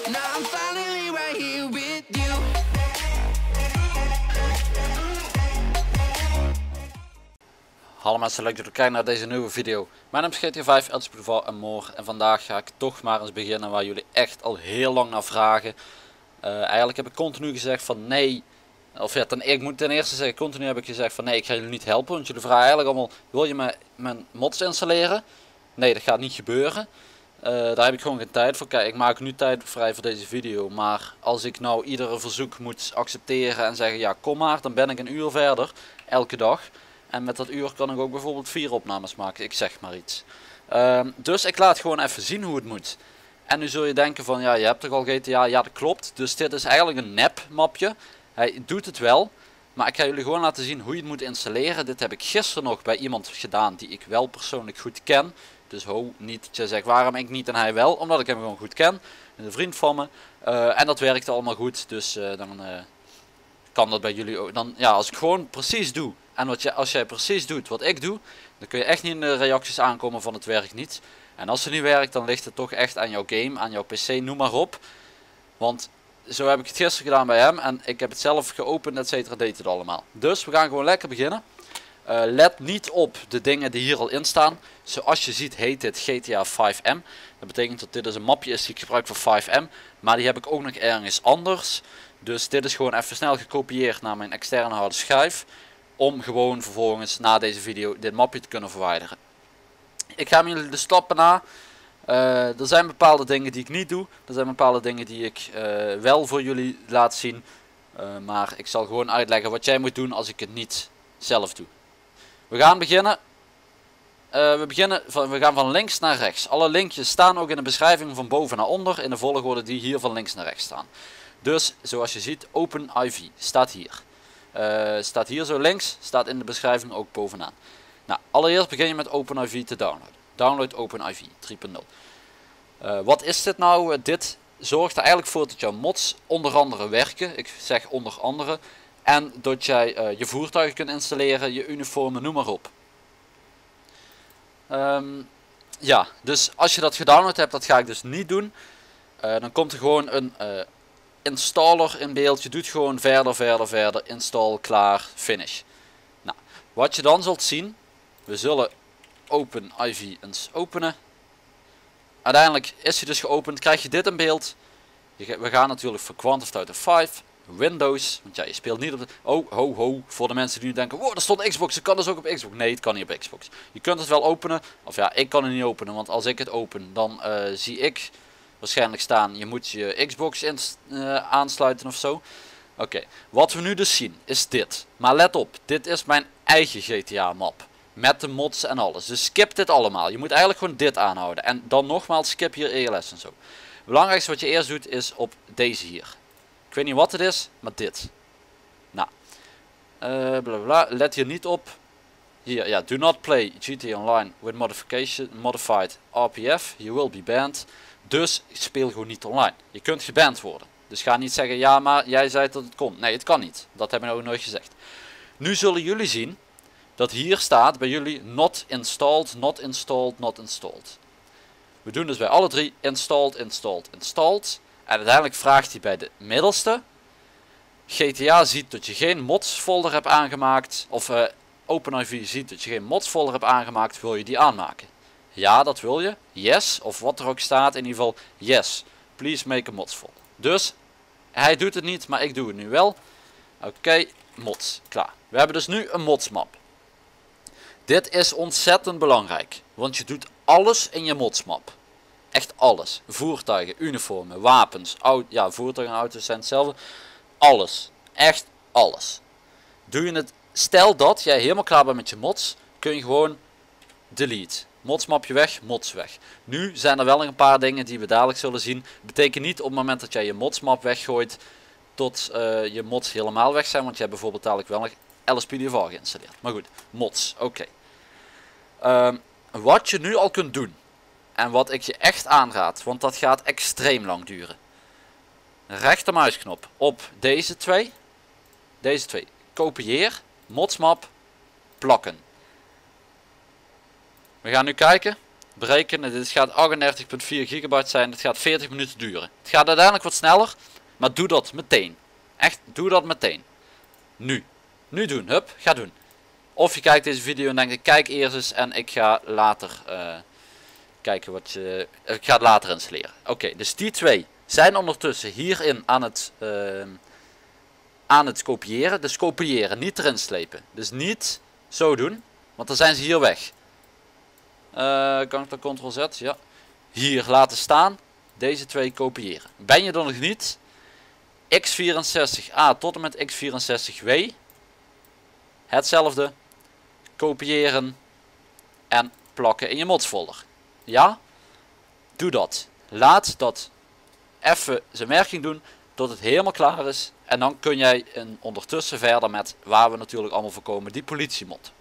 Now I'm finally right here with you. Hallo mensen, leuk dat jullie kijken naar deze nieuwe video. Mijn naam is GTA 5, Els Boulevard en Moor. En vandaag ga ik toch maar eens beginnen waar jullie echt al heel lang naar vragen. Eigenlijk heb ik continu gezegd van nee. Of ja, ik moet ten eerste zeggen, continu heb ik gezegd van nee, ik ga jullie niet helpen. Want jullie vragen eigenlijk allemaal, wil je mijn mods installeren? Nee, dat gaat niet gebeuren. Daar heb ik gewoon geen tijd voor. Kijk, ik maak nu tijd vrij voor deze video. Maar als ik nou iedere verzoek moet accepteren en zeggen ja kom maar, dan ben ik een uur verder. Elke dag. En met dat uur kan ik ook bijvoorbeeld 4 opnames maken, ik zeg maar iets. Dus ik laat gewoon even zien hoe het moet. En nu zul je denken van ja, je hebt toch al GTA? Ja, dat klopt. Dus dit is eigenlijk een nep mapje. Hij doet het wel. Maar ik ga jullie gewoon laten zien hoe je het moet installeren. Dit heb ik gisteren nog bij iemand gedaan die ik wel persoonlijk goed ken. Dus niet dat je zegt waarom ik niet en hij wel. Omdat ik hem gewoon goed ken. Een vriend van me. En dat werkte allemaal goed. Dus dan kan dat bij jullie ook. Dan, ja, als ik gewoon precies doe. En als jij precies doet wat ik doe. Dan kun je echt niet in de reacties aankomen van het werkt niet. En als het niet werkt dan ligt het toch echt aan jouw game. Aan jouw pc, noem maar op. Want zo heb ik het gisteren gedaan bij hem. En ik heb het zelf geopend, et cetera, deed het allemaal. Dus we gaan gewoon lekker beginnen. Let niet op de dingen die hier al in staan. Zoals je ziet heet dit GTA 5M. Dat betekent dat dit dus een mapje is die ik gebruik voor 5M. Maar die heb ik ook nog ergens anders. Dus dit is gewoon even snel gekopieerd naar mijn externe harde schijf. Om gewoon vervolgens na deze video dit mapje te kunnen verwijderen. Ik ga jullie de stappen na. Er zijn bepaalde dingen die ik niet doe. Er zijn bepaalde dingen die ik wel voor jullie laat zien. Maar ik zal gewoon uitleggen wat jij moet doen als ik het niet zelf doe. We gaan beginnen. We gaan van links naar rechts. Alle linkjes staan ook in de beschrijving van boven naar onder. In de volgorde die hier van links naar rechts staan. Dus zoals je ziet OpenIV staat hier. Staat hier zo links. Staat in de beschrijving ook bovenaan. Nou, allereerst begin je met OpenIV te downloaden. Download OpenIV 3.0. Wat is dit nou? Dit zorgt er eigenlijk voor dat jouw mods onder andere werken. Ik zeg onder andere. En dat jij je voertuigen kunt installeren, je uniformen, noem maar op. Ja, dus als je dat gedownload hebt, dat ga ik dus niet doen. Dan komt er gewoon een installer in beeld. Je doet gewoon verder, install, klaar, finish. Nou, wat je dan zult zien, we zullen OpenIV eens openen. Uiteindelijk is hij dus geopend, krijg je dit in beeld. We gaan natuurlijk voor Grand Theft Auto 5, Windows, want ja, je speelt niet op de... Oh, ho, voor de mensen die nu denken, wow, er stond Xbox, het kan dus ook op Xbox. Nee, het kan niet op Xbox. Je kunt het wel openen, of ja, ik kan het niet openen, want als ik het open, dan zie ik waarschijnlijk staan, je moet je Xbox aansluiten of zo. Oké, wat we nu dus zien, is dit. Maar let op, dit is mijn eigen GTA map. Met de mods en alles. Dus skip dit allemaal. Je moet eigenlijk gewoon dit aanhouden. En dan nogmaals, skip hier ELS en zo. Het belangrijkste wat je eerst doet, is op deze hier. Ik weet niet wat het is, maar dit. Nou. Blablabla. Let hier niet op. Hier, ja. Do not play GTA Online with modified RPF. You will be banned. Dus speel gewoon niet online. Je kunt geband worden. Dus ga niet zeggen, ja maar jij zei dat het kon. Nee, het kan niet. Dat heb ik ook nooit gezegd. Nu zullen jullie zien dat hier staat bij jullie not installed, not installed, not installed. We doen dus bij alle drie installed, installed, installed. En uiteindelijk vraagt hij bij de middelste. GTA ziet dat je geen mods folder hebt aangemaakt. Of OpenIV ziet dat je geen mods folder hebt aangemaakt. Wil je die aanmaken? Ja, dat wil je. Yes. Of wat er ook staat. In ieder geval yes. Please make a mods folder. Dus hij doet het niet, maar ik doe het nu wel. Oké, mods. Klaar. We hebben dus nu een mods map. Dit is ontzettend belangrijk. Want je doet alles in je mods map. Echt alles. Voertuigen, uniformen, wapens, ja, voertuigen en auto's zijn hetzelfde. Alles. Echt alles. Doe je het, stel dat jij helemaal klaar bent met je mods, kun je gewoon delete. Modsmapje weg, mods weg. Nu zijn er wel een paar dingen die we dadelijk zullen zien. Betekent niet op het moment dat jij je modsmap weggooit, tot je mods helemaal weg zijn. Want je hebt bijvoorbeeld dadelijk wel nog LSPDFR geïnstalleerd. Maar goed, mods, oké. Wat je nu al kunt doen. En wat ik je echt aanraad, want dat gaat extreem lang duren. Rechtermuisknop op deze twee. Deze twee. Kopieer, modsmap, plakken. We gaan nu kijken. berekenen. Dit gaat 38,4 gigabyte zijn. Het gaat 40 minuten duren. Het gaat uiteindelijk wat sneller. Maar doe dat meteen. Echt, doe dat meteen. Nu. Nu doen. Hup, ga doen. Of je kijkt deze video en denkt, ik kijk eerst eens en ik ga later kijken wat je... Ik ga het later installeren. Oké, dus die twee zijn ondertussen hierin aan het kopiëren. Dus kopiëren, niet erin slepen. Dus niet zo doen, want dan zijn ze hier weg. Kan ik dan Ctrl Z? Ja. Hier laten staan. Deze twee kopiëren. Ben je er nog niet? x64a tot en met x64w. Hetzelfde. Kopiëren. En plakken in je mods folder. Ja? Doe dat. Laat dat even zijn werking doen tot het helemaal klaar is. En dan kun jij ondertussen verder met waar we natuurlijk allemaal voor komen. Die politiemod.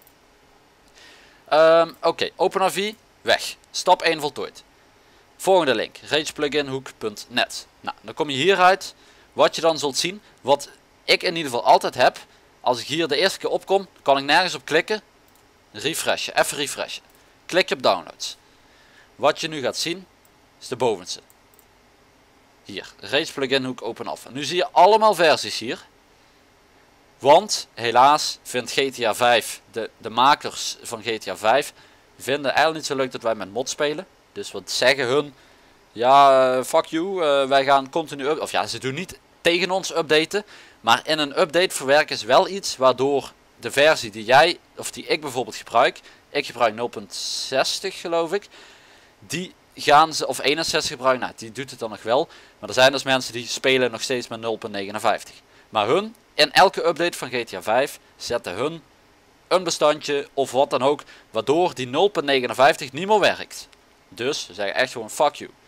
Oké, OpenRV, weg. Stap 1 voltooid. Volgende link, ragepluginhook.net. Nou, dan kom je hieruit. Wat je dan zult zien, wat ik in ieder geval altijd heb. Als ik hier de eerste keer opkom, kan ik nergens op klikken. Refreshen, even refreshen. Klik je op downloads. Wat je nu gaat zien, is de bovenste. Hier, ragepluginhook open-af. En nu zie je allemaal versies hier. Want helaas vindt GTA 5, de makers van GTA 5 vinden eigenlijk niet zo leuk dat wij met mods spelen. Dus wat zeggen hun? Ja, fuck you, wij gaan continu of ja, ze doen niet tegen ons updaten. Maar in een update verwerken ze wel iets waardoor de versie die jij, of die ik bijvoorbeeld gebruik. Ik gebruik 0.60 geloof ik. Die gaan ze, of 61 gebruiken, nou die doet het dan nog wel. Maar er zijn dus mensen die spelen nog steeds met 0.59. Maar hun, in elke update van GTA 5 zetten hun een bestandje of wat dan ook, waardoor die 0.59 niet meer werkt. Dus ze zeggen echt gewoon fuck you.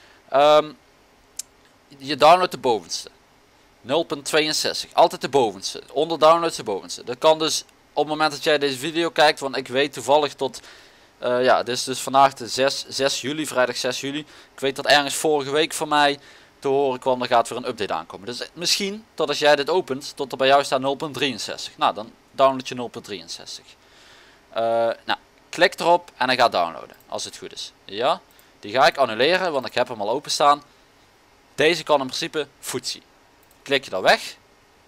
Je downloadt de bovenste. 0.62, altijd de bovenste. Onder downloads de bovenste. Dat kan dus op het moment dat jij deze video kijkt, want ik weet toevallig tot... ja, dit is dus vandaag de 6 juli, vrijdag 6 juli. Ik weet dat ergens vorige week van mij te horen kwam, er gaat weer een update aankomen. Dus misschien, tot als jij dit opent, tot er bij jou staat 0.63. Nou, dan download je 0.63. Nou, klik erop en hij gaat downloaden, als het goed is. Ja, die ga ik annuleren, want ik heb hem al openstaan. Deze kan in principe foetsie. Klik je daar weg.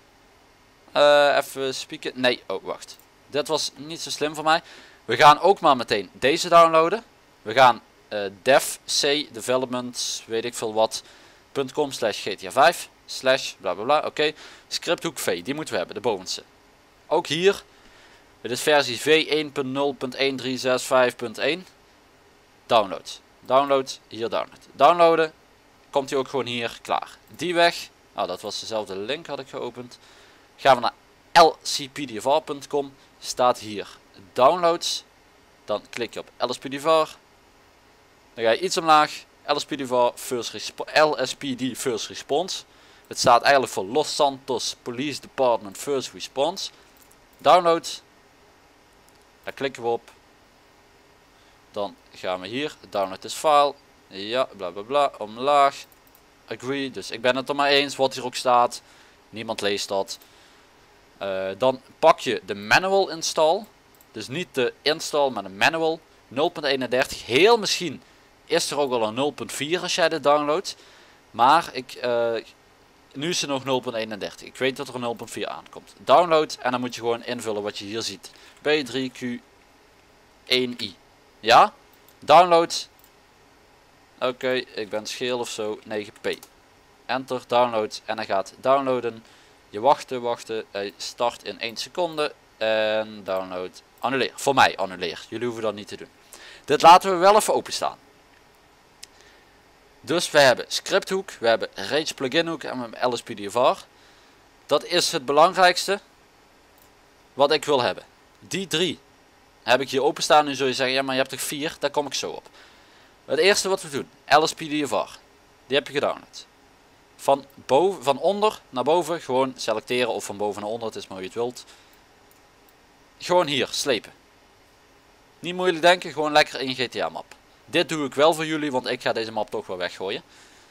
Even spieken. Nee, oh wacht. Dit was niet zo slim voor mij. We gaan ook maar meteen deze downloaden. We gaan development, weet ik veel wat, .com/GTA5 /blablabla. Oké. Scripthook V, die moeten we hebben, de bovenste. Ook hier. Dit is versie v1.0.1365.1. Download. Download, hier download. Downloaden. Komt hij ook gewoon hier klaar. Die weg. Nou, dat was dezelfde link had ik geopend. Gaan we naar lcpdvr.com. Staat hier downloads. Dan klik je op lspdvr. Dan ga je iets omlaag. LSPD First Response. Het staat eigenlijk voor Los Santos Police Department First Response. Download. Daar klikken we op. Dan gaan we hier. Download this file. Ja, bla bla bla. Omlaag. Agree. Dus ik ben het er maar eens wat hier ook staat. Niemand leest dat. Dan pak je de manual install. Dus niet de install, maar de manual. 0.31. Heel misschien is er ook wel een 0.4 als jij dit downloadt. Maar nu is er nog 0.31. Ik weet dat er een 0.4 aankomt. Download en dan moet je gewoon invullen wat je hier ziet. B3Q1i. Ja? Download. Oké, ik ben scheel of zo. 9p. Enter, download en hij gaat downloaden. Je wachten. Hij start in 1 seconde. En download. Annuleer. Voor mij annuleer. Jullie hoeven dat niet te doen. Dit laten we wel even openstaan. Dus we hebben Scripthook, we hebben ragepluginhook en we hebben lspdvr. Dat is het belangrijkste wat ik wil hebben. Die 3 heb ik hier openstaan. Nu zul je zeggen, ja maar je hebt er 4, daar kom ik zo op. Het eerste wat we doen, lspdvr. Die heb je gedownload. Van onder naar boven, gewoon selecteren of van boven naar onder, het is maar hoe je het wilt. Gewoon hier, slepen. Niet moeilijk denken, gewoon lekker in GTA map. Dit doe ik wel voor jullie, want ik ga deze map toch wel weggooien.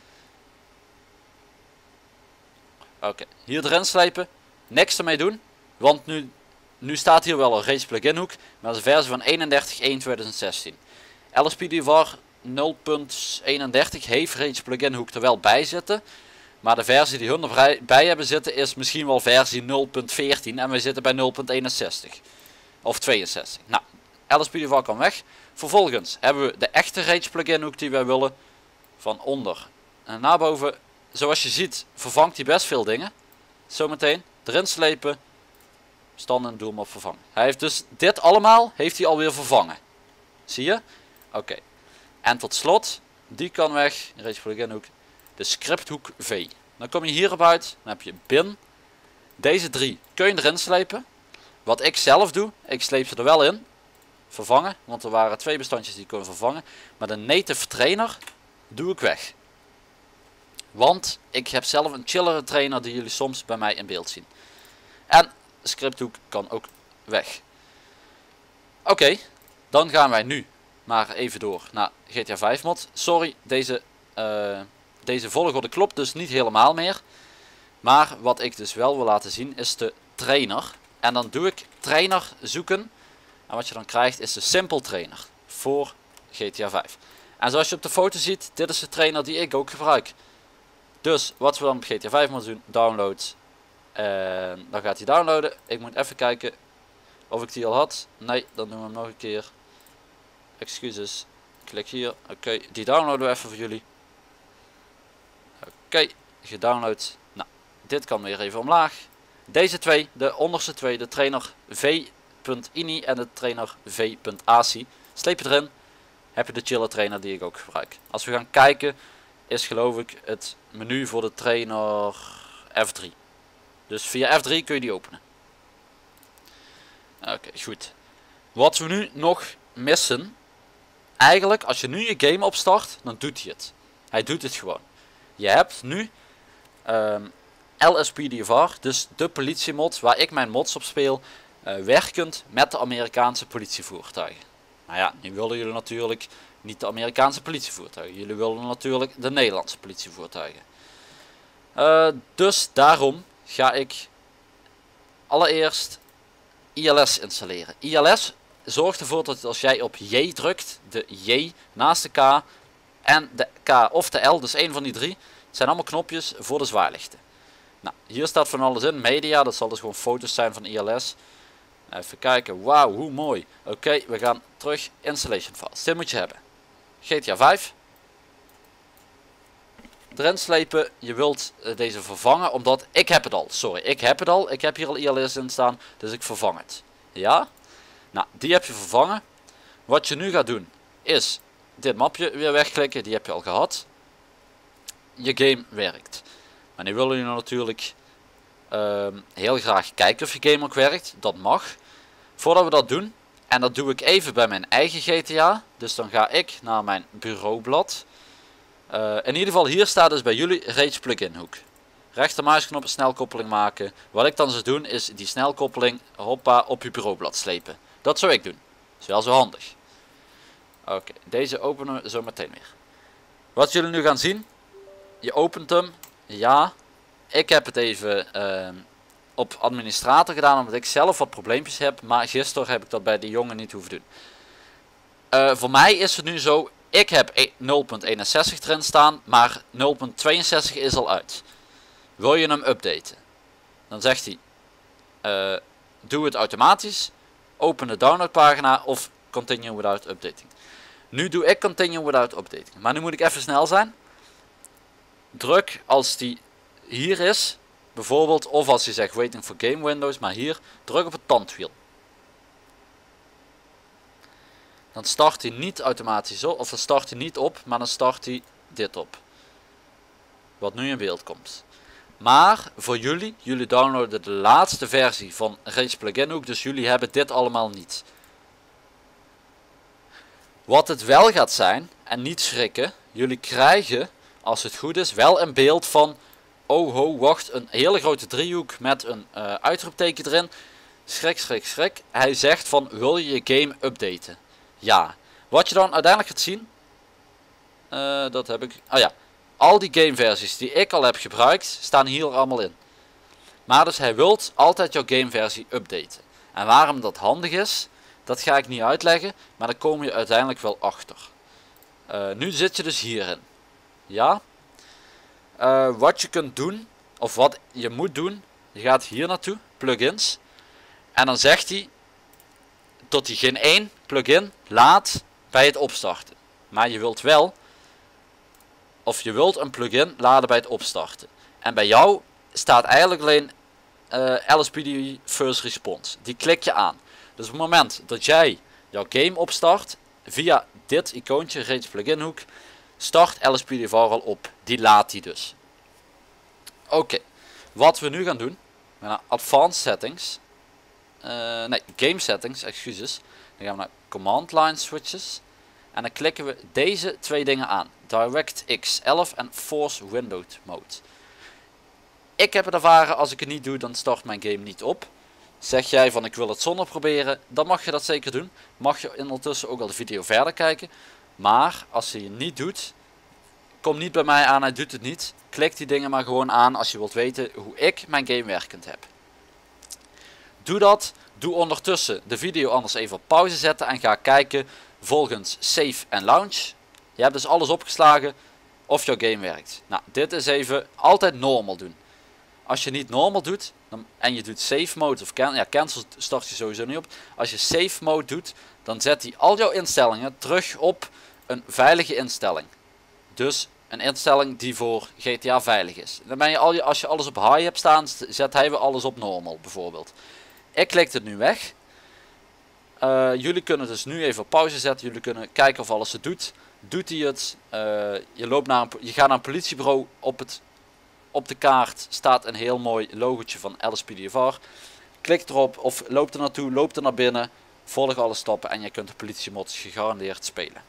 Oké, hier erin slepen. Niks ermee doen, want nu staat hier wel een ragepluginhook, maar dat is een versie van 31.1.2016. LSPDVR 0.31 heeft Rage Plugin Hook er wel bij zitten. Maar de versie die hun erbij hebben zitten is misschien wel versie 0.14 en wij zitten bij 0.61 of 62. Nou, LSPDVR kan weg. Vervolgens hebben we de echte Rage Plugin Hook die wij willen. Van onder en naar boven. Zoals je ziet vervangt hij best veel dingen. Zometeen erin slepen. Stand en doe hem op vervangen. Hij heeft dus dit allemaal heeft hij alweer vervangen. Zie je? Oké. En tot slot, die kan weg. Rage Plugin Hook. De scripthoek V. Dan kom je hierop uit. Dan heb je bin. Deze drie kun je erin slepen. Wat ik zelf doe, ik sleep ze er wel in. Vervangen, want er waren 2 bestandjes die ik kon vervangen. Maar de native trainer doe ik weg. Want ik heb zelf een chillere trainer die jullie soms bij mij in beeld zien. En de scripthoek kan ook weg. Oké, dan gaan wij nu maar even door naar GTA 5 mod. Sorry, deze volgorde klopt dus niet helemaal meer. Maar wat ik dus wel wil laten zien is de trainer. En dan doe ik trainer zoeken. En wat je dan krijgt is de simple trainer voor GTA 5. En zoals je op de foto ziet, dit is de trainer die ik ook gebruik. Dus wat we dan op GTA 5 moeten doen, download. En dan gaat hij downloaden. Ik moet even kijken of ik die al had. Nee, dan doen we hem nog een keer. Excuses. Klik hier. Oké, die downloaden we even voor jullie. Oké, gedownload. Nou, dit kan weer even omlaag. Deze twee, de onderste twee, de trainer v.ini en de trainer v.ac. Sleep je erin, heb je de chiller trainer die ik ook gebruik. Als we gaan kijken, is geloof ik het menu voor de trainer F3. Dus via F3 kun je die openen. Oké, goed. Wat we nu nog missen, eigenlijk als je nu je game opstart, dan doet hij het. Hij doet het gewoon. Je hebt nu LSPDVR, dus de politiemod waar ik mijn mods op speel, werkend met de Amerikaanse politievoertuigen. Nou ja, nu willen jullie natuurlijk niet de Amerikaanse politievoertuigen. Jullie willen natuurlijk de Nederlandse politievoertuigen. Dus daarom ga ik allereerst ILS installeren. ILS zorgt ervoor dat als jij op J drukt, de J naast de K en de K of de L, dus één van die drie, zijn allemaal knopjes voor de zwaarlichten. Nou, hier staat van alles in. Media, dat zal dus gewoon foto's zijn van ILS. Even kijken, wauw, hoe mooi. Oké, we gaan terug. Installation files, dit moet je hebben. GTA 5. Erin slepen, je wilt deze vervangen, omdat ik heb het al. Sorry, ik heb het al. Ik heb hier al ILS in staan, dus ik vervang het. Ja? Nou, die heb je vervangen. Wat je nu gaat doen, is dit mapje weer wegklikken. Die heb je al gehad. Je game werkt. Maar nu willen jullie natuurlijk heel graag kijken of je game ook werkt. Dat mag. Voordat we dat doen, en dat doe ik even bij mijn eigen GTA. Dus dan ga ik naar mijn bureaublad. In ieder geval hier staat dus bij jullie Rage Plugin Hook. Rechtermuisknop een snelkoppeling maken. Wat ik dan zou doen is die snelkoppeling hoppa op je bureaublad slepen. Dat zou ik doen. Dat is wel zo handig. Oké, deze openen we zo meteen weer. Wat jullie nu gaan zien. Je opent hem. Ja. Ik heb het even op administrator gedaan omdat ik zelf wat probleempjes heb. Maar gisteren heb ik dat bij die jongen niet hoeven doen. Voor mij is het nu zo. Ik heb 0.61 erin staan. Maar 0.62 is al uit. Wil je hem updaten? Dan zegt hij. Doe het automatisch. Open de downloadpagina of continue without updating. Nu doe ik continue without updating. Maar nu moet ik even snel zijn. Druk als die hier is. Bijvoorbeeld, of als je zegt waiting for game windows. Maar hier, druk op het tandwiel. Dan start hij niet automatisch op. Of dan start hij niet op. Maar dan start hij dit op. Wat nu in beeld komt. Maar voor jullie downloaden de laatste versie van Rage Plugin Hook. Dus jullie hebben dit allemaal niet. Wat het wel gaat zijn, en niet schrikken. Jullie krijgen, als het goed is, wel een beeld van... Oh ho, wacht, een hele grote driehoek met een uitroepteken erin. Schrik, schrik, schrik. Hij zegt van, wil je je game updaten? Ja. Wat je dan uiteindelijk gaat zien... dat heb ik... Oh ja. Al die gameversies die ik al heb gebruikt, staan hier allemaal in. Maar dus hij wilt altijd jouw gameversie updaten. En waarom dat handig is, Dat ga ik niet uitleggen, maar daar kom je uiteindelijk wel achter. Nu zit je dus hierin. Ja. Wat je kunt doen, of wat je moet doen, je gaat hier naartoe, plugins. En dan zegt hij dat hij geen één plugin laat bij het opstarten. Maar je wilt wel, of je wilt een plugin laden bij het opstarten. En bij jou staat eigenlijk alleen LSPD First Response. Die klik je aan. Dus op het moment dat jij jouw game opstart, via dit icoontje, reeds plugin hoek, start LSPDVR al op. Die laat die dus. Oké, wat we nu gaan doen, naar Advanced Settings, nee, Game Settings, excuses. Dan gaan we naar Command Line Switches. En dan klikken we deze twee dingen aan. DirectX 11 en Force Window Mode. Ik heb het ervaren, als ik het niet doe, dan start mijn game niet op. Zeg jij van ik wil het zonder proberen, dan mag je dat zeker doen. Mag je ondertussen ook al de video verder kijken. Maar als je het niet doet, kom niet bij mij aan, hij doet het niet. Klik die dingen maar gewoon aan als je wilt weten hoe ik mijn game werkend heb. Doe dat. Doe ondertussen de video anders even op pauze zetten en ga kijken volgens Save en Launch. Je hebt dus alles opgeslagen of jouw game werkt. Nou, dit is even altijd normal doen. Als je niet normal doet en je doet Save Mode of cancel start je sowieso niet op. Als je Save Mode doet, dan zet hij al jouw instellingen terug op een veilige instelling. Dus een instelling die voor GTA veilig is. Dan ben je als je alles op high hebt staan, zet hij weer alles op normal bijvoorbeeld. Ik klik het nu weg. Jullie kunnen dus nu even op pauze zetten. Jullie kunnen kijken of alles het doet. Doet hij het? Je gaat naar een politiebureau. Op de kaart staat een heel mooi logotje van LSPDVR. Klik erop of loop er naartoe, loop er naar binnen. Volg alle stappen en je kunt de politiemods gegarandeerd spelen.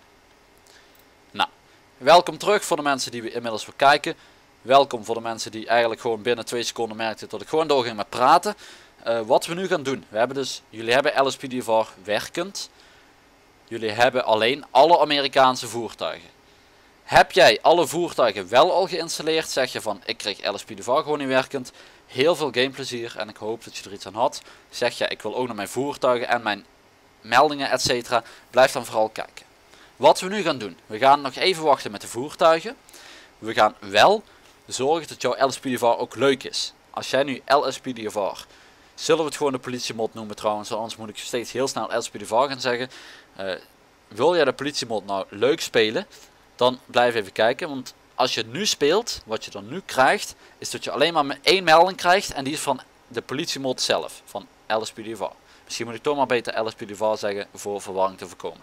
Nou, welkom terug voor de mensen die we inmiddels weer kijken. Welkom voor de mensen die eigenlijk gewoon binnen 2 seconden merkten dat ik gewoon doorging met praten. Wat we nu gaan doen, jullie hebben LSPDVR werkend. Jullie hebben alleen alle Amerikaanse voertuigen. Heb jij alle voertuigen wel al geïnstalleerd, zeg je van ik kreeg LSPDVR gewoon niet werkend. Heel veel gameplezier en ik hoop dat je er iets aan had. Zeg je ik wil ook naar mijn voertuigen en mijn meldingen etc. Blijf dan vooral kijken. Wat we nu gaan doen, we gaan nog even wachten met de voertuigen. We gaan wel zorgen dat jouw LSPDVR ook leuk is. Als jij nu LSPDVR, zullen we het gewoon de politiemod noemen trouwens, anders moet ik steeds heel snel LSPDVR gaan zeggen. Wil jij de politiemod nou leuk spelen, dan blijf even kijken. Want als je het nu speelt, wat je dan nu krijgt, is dat je alleen maar 1 melding krijgt. En die is van de politiemod zelf, van LSPDVR. Misschien moet ik toch maar beter LSPDVR zeggen voor verwarring te voorkomen.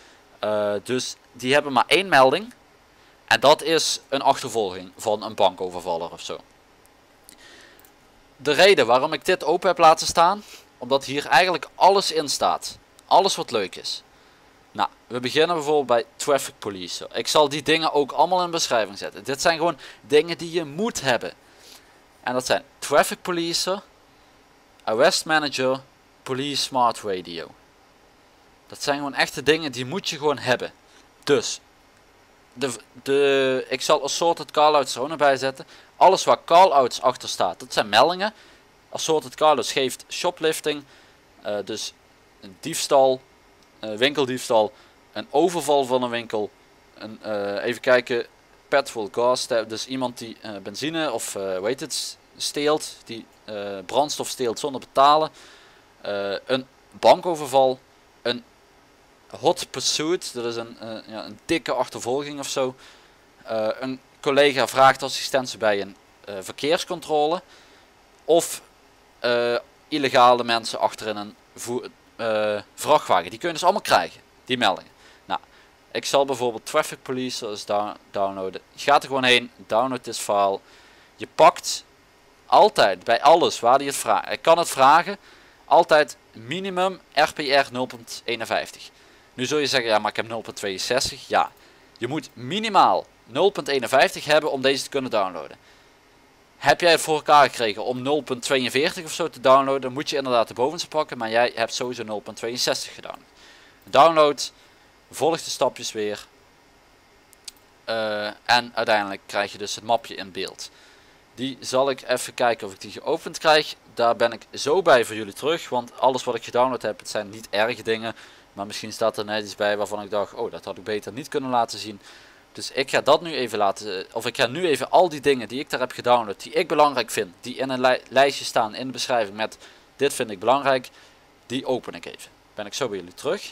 Dus die hebben maar 1 melding. En dat is een achtervolging van een bankovervaller of zo. De reden waarom ik dit open heb laten staan, omdat hier eigenlijk alles in staat. Alles wat leuk is. Nou, we beginnen bijvoorbeeld bij Traffic Police. Ik zal die dingen ook allemaal in de beschrijving zetten. Dit zijn gewoon dingen die je moet hebben. En dat zijn Traffic Police, Arrest Manager, Police Smart Radio. Dat zijn gewoon echte dingen die moet je gewoon hebben. Dus, ik zal assorted callouts er ook nog bij zetten. Alles waar callouts achter staat, dat zijn meldingen. Assorted callouts geeft shoplifting, dus een diefstal, winkeldiefstal, een overval van een winkel, even kijken, petrol gas, dus iemand die benzine of steelt, die brandstof steelt zonder betalen, een bankoverval, een hot pursuit, dat is een dikke achtervolging of zo, een collega vraagt assistentie bij een verkeerscontrole, of illegale mensen achterin een vrachtwagen. Die kun je dus allemaal krijgen, die meldingen. Nou, ik zal bijvoorbeeld Traffic Police dus downloaden. Je gaat er gewoon heen, download dit file. Je pakt altijd bij alles waar hij het vraagt. Ik kan het vragen, altijd minimum RPR 0.51. Nu zul je zeggen, ja maar ik heb 0.62. Ja, je moet minimaal 0.51 hebben om deze te kunnen downloaden. Heb jij het voor elkaar gekregen om 0.42 of zo te downloaden, dan moet je inderdaad de bovenste pakken, maar jij hebt sowieso 0.62 gedaan. Download, volg de stapjes weer en uiteindelijk krijg je dus het mapje in beeld. Die zal ik even kijken of ik die geopend krijg. Daar ben ik zo bij voor jullie terug. Want alles wat ik gedownload heb, het zijn niet erge dingen. Maar misschien staat er net iets bij waarvan ik dacht, oh, dat had ik beter niet kunnen laten zien. Dus ik ga dat nu even laten, of ik ga nu even al die dingen die ik daar heb gedownload, die ik belangrijk vind, die in een lijstje staan in de beschrijving met dit vind ik belangrijk, die open ik even. Ben ik zo bij jullie terug.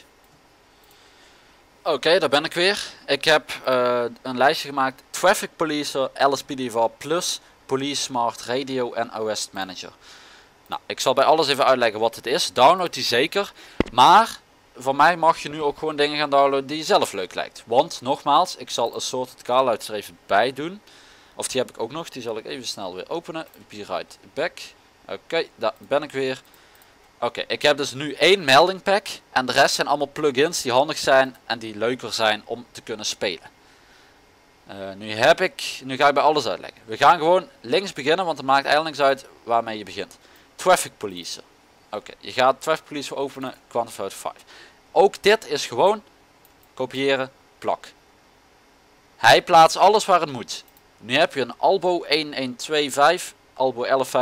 Oké, daar ben ik weer. Ik heb een lijstje gemaakt, Traffic Policer, LSPDVR Plus, Police Smart Radio en OS Manager. Nou, ik zal bij alles even uitleggen wat het is. Download die zeker, maar van mij mag je nu ook gewoon dingen gaan downloaden die je zelf leuk lijkt. Want, nogmaals, ik zal een soort call-out er even bij doen. Of die heb ik ook nog, die zal ik even snel weer openen. Be right back. Oké, daar ben ik weer. Oké, ik heb dus nu één melding pack. En de rest zijn allemaal plugins die handig zijn en die leuker zijn om te kunnen spelen. Nu ga ik bij alles uitleggen. We gaan gewoon links beginnen, want het maakt eigenlijk niks uit waarmee je begint. Traffic Policer. Oké, je gaat Traffic Policer openen, Quantified 5. Ook dit is gewoon kopiëren, plak. Hij plaatst alles waar het moet. Nu heb je een albo 1125, albo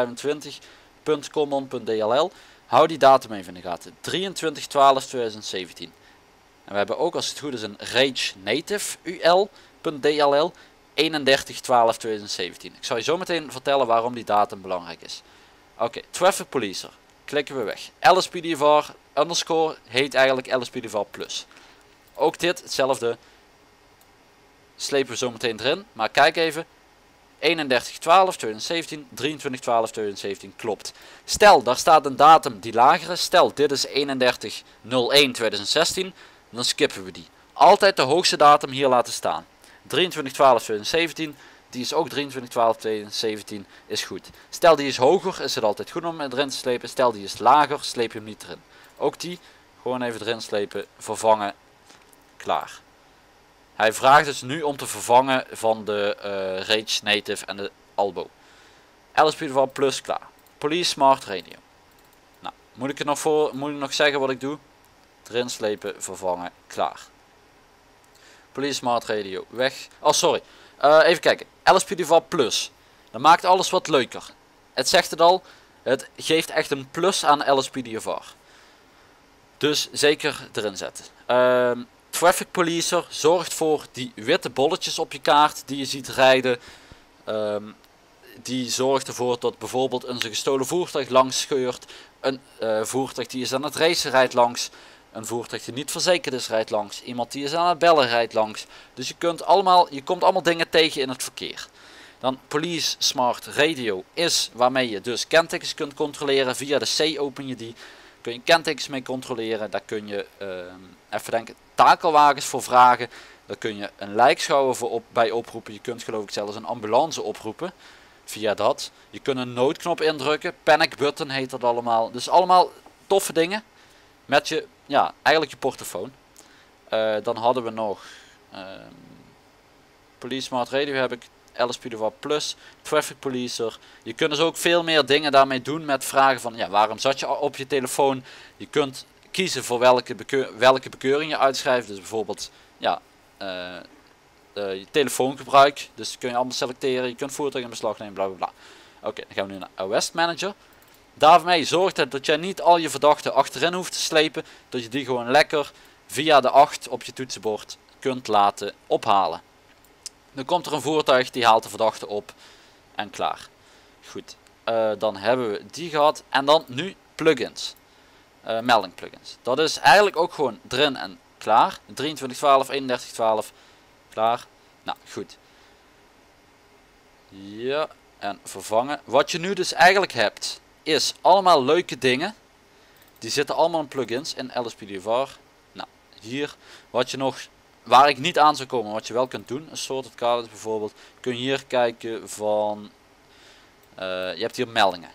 1125.common.dll. Hou die datum even in de gaten. 23/12/2017. En we hebben ook, als het goed is, een Rage Native UL.dll 31/12/2017. Ik zal je zo meteen vertellen waarom die datum belangrijk is. Oké, Traffic Policer. Klikken we weg. LSPDVR underscore heet eigenlijk LSPDVR Plus. Ook dit hetzelfde. Slepen we zo meteen erin. Maar kijk even. 31/12/2017, 23/12/2017 klopt. Stel, daar staat een datum die lager is. Stel, dit is 31/01/2016. Dan skippen we die. Altijd de hoogste datum hier laten staan. 23/12/2017. Die is ook 23/12/2017 is goed. Stel die is hoger, is het altijd goed om erin te slepen. Stel die is lager, sleep je hem niet erin. Ook die, gewoon even erin slepen, vervangen, klaar. Hij vraagt dus nu om te vervangen van de Rage Native en de Albo. LSPDVR Plus, klaar. Police Smart Radio. Nou, moet ik nog zeggen wat ik doe? Erin slepen, vervangen, klaar. Police Smart Radio, weg. Oh, sorry. Even kijken. LSPDVR Plus. Dat maakt alles wat leuker. Het zegt het al. Het geeft echt een plus aan LSPDVR. Dus zeker erin zetten. Traffic Policer zorgt voor die witte bolletjes op je kaart die je ziet rijden. Die zorgt ervoor dat bijvoorbeeld een gestolen voertuig langs scheurt. Een voertuig die is aan het racen rijdt langs. Een voertuig die niet verzekerd is rijdt langs. Iemand die is aan het bellen rijdt langs. Dus je komt allemaal dingen tegen in het verkeer. Dan Police Smart Radio is waarmee je dus kentekens kunt controleren. Via de C open je die. Kun je kentekens mee controleren. Daar kun je even denken takelwagens voor vragen. Daar kun je een lijkschouwer bij oproepen. Je kunt geloof ik zelfs een ambulance oproepen. Via dat. Je kunt een noodknop indrukken. Panic button heet dat allemaal. Dus allemaal toffe dingen. Met je, ja, eigenlijk je portofoon. Dan hadden we nog Police Smart Radio heb ik. LSPDVR Plus, Traffic Policer. Je kunt dus ook veel meer dingen daarmee doen met vragen van ja, waarom zat je op je telefoon? Je kunt kiezen voor welke bekeuring je uitschrijft. Dus bijvoorbeeld ja, je telefoongebruik. Dus kun je allemaal selecteren. Je kunt voertuig in beslag nemen, bla bla bla. Oké, dan gaan we nu naar OS Manager. Daarmee zorgt het dat jij niet al je verdachten achterin hoeft te slepen. Dat je die gewoon lekker via de 8 op je toetsenbord kunt laten ophalen. Dan komt er een voertuig, die haalt de verdachte op en klaar. Goed, dan hebben we die gehad. En dan nu plugins. Melding plugins. Dat is eigenlijk ook gewoon erin en klaar. 23/12, 31/12, klaar. Nou, goed. Ja, en vervangen. Wat je nu dus eigenlijk hebt, is allemaal leuke dingen. Die zitten allemaal in plugins in LSPDVR. Nou, hier, wat je nog... Waar ik niet aan zou komen, wat je wel kunt doen, een soort het kader bijvoorbeeld, kun je hier kijken van, je hebt hier meldingen.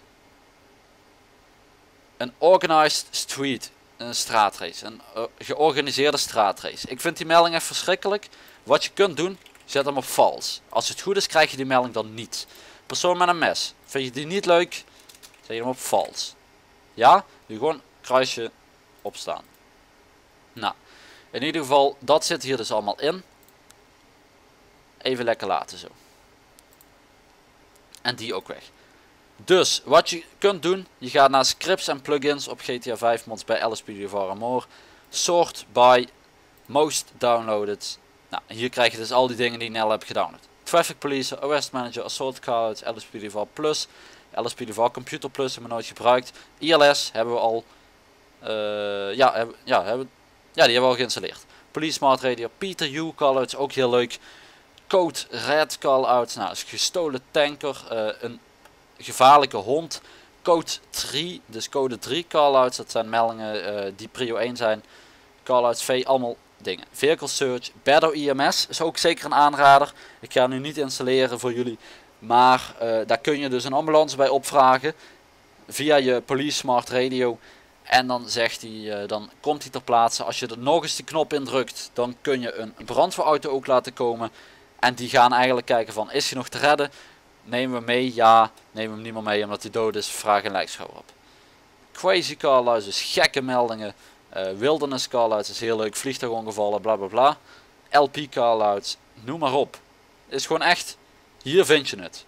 Een organized street, een straatrace, een georganiseerde straatrace. Ik vind die melding echt verschrikkelijk. Wat je kunt doen, zet hem op false. Als het goed is, krijg je die melding dan niet. Persoon met een mes, vind je die niet leuk, zet je hem op false. Ja, nu gewoon kruisje opstaan. Nou. In ieder geval, dat zit hier dus allemaal in. Even lekker laten zo. En die ook weg. Dus wat je kunt doen, je gaat naar scripts en plugins op GTA 5 mods bij LSPDFR en more. Sort by most downloaded. Nou, hier krijg je dus al die dingen die je net hebt gedownload. Traffic Police, Arrest Manager, Assault Cards, LSPDFR Plus, LSPDFR Computer Plus hebben we nooit gebruikt. ILS hebben we al, die hebben we al geïnstalleerd. Police Smart Radio, Peter U callouts, ook heel leuk. Code Red callouts, nou, is gestolen tanker, een gevaarlijke hond. Code 3, dus code 3 callouts, dat zijn meldingen die prio 1 zijn. Callouts V, allemaal dingen. Vehicle Search, Better IMS is ook zeker een aanrader. Ik ga nu niet installeren voor jullie, maar daar kun je dus een ambulance bij opvragen via je Police Smart Radio. En dan zegt hij, dan komt hij ter plaatse. Als je er nog eens die knop indrukt, dan kun je een brandweerauto ook laten komen. En die gaan eigenlijk kijken van, is hij nog te redden? Nemen we mee? Ja. Nemen we hem niet meer mee omdat hij dood is? Vraag een lijkschouwer op. Crazy callouts, dus gekke meldingen. Wilderness callouts is heel leuk. Vliegtuigongevallen, bla bla bla. LP callouts, noem maar op. Is gewoon echt, hier vind je het.